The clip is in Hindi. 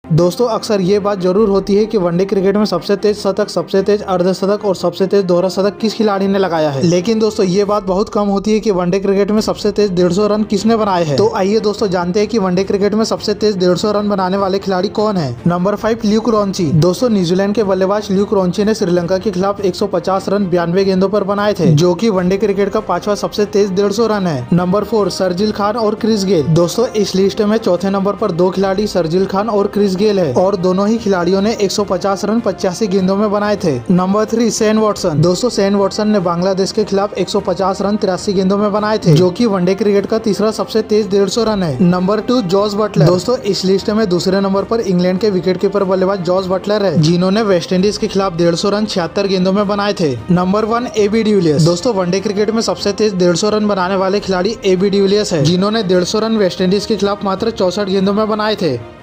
दोस्तों अक्सर ये बात जरूर होती है कि वनडे क्रिकेट में सबसे तेज शतक, सबसे तेज अर्धशतक और सबसे तेज दोहरा शतक किस खिलाड़ी ने लगाया है। लेकिन दोस्तों ये बात बहुत कम होती है कि वनडे क्रिकेट में सबसे तेज 150 रन किसने बनाए हैं। तो आइए दोस्तों जानते हैं कि वनडे क्रिकेट में सबसे तेज 150 रन बनाने वाले खिलाड़ी कौन है। Number 5 Luke Ronchi. दोस्तों न्यूजीलैंड के बल्लेबाज ल्यूक रॉन्ची ने श्रीलंका के खिलाफ 150 रन 92 गेंदों पर बनाए थे, जो कि वनडे क्रिकेट का 5वां सबसे तेज 150 रन है। नंबर 4 शर्जील खान और क्रिस गेल। दोस्तों इस लिस्ट में चौथे नंबर पर दो खिलाड़ी शर्जील खान और क्रिस गेल है और दोनों ही खिलाड़ियों ने 150 रन 85 गेंदों में बनाए थे। Number 3 Shane Watson. दोस्तों शेन वॉटसन ने बांग्लादेश के खिलाफ 150 रन 83 गेंदों में बनाए थे, जो कि वनडे क्रिकेट का तीसरा सबसे तेज 150 रन है। Number 2 Jos Buttler. दोस्तों इस लिस्ट में दूसरे नंबर पर इंग्लैंड के विकेटकीपर बल्लेबाज जॉस बटलर है, जिन्होंने वेस्टइंडीज के खिलाफ 150 रन 76 गेंदों में बनाए थे। Number 1 AB de Villiers. दोस्तों वनडे क्रिकेट में सबसे तेज 150 रन बनाने वाले खिलाड़ी एबी डिविलियर्स है, जिन्होंने 150 रन वेस्टइंडीज के खिलाफ मात्र 64 गेंदों में बनाए थे।